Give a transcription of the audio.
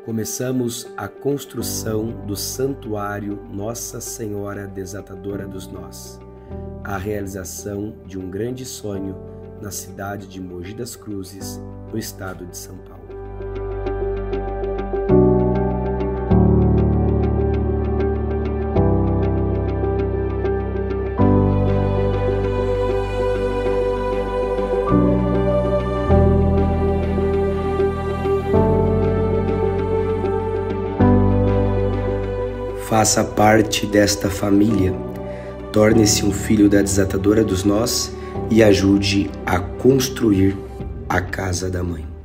começamos a construção do Santuário Nossa Senhora Desatadora dos Nós, a realização de um grande sonho na cidade de Mogi das Cruzes, no estado de São Paulo. Faça parte desta família, torne-se um filho da Desatadora dos Nós e ajude a construir a casa da mãe.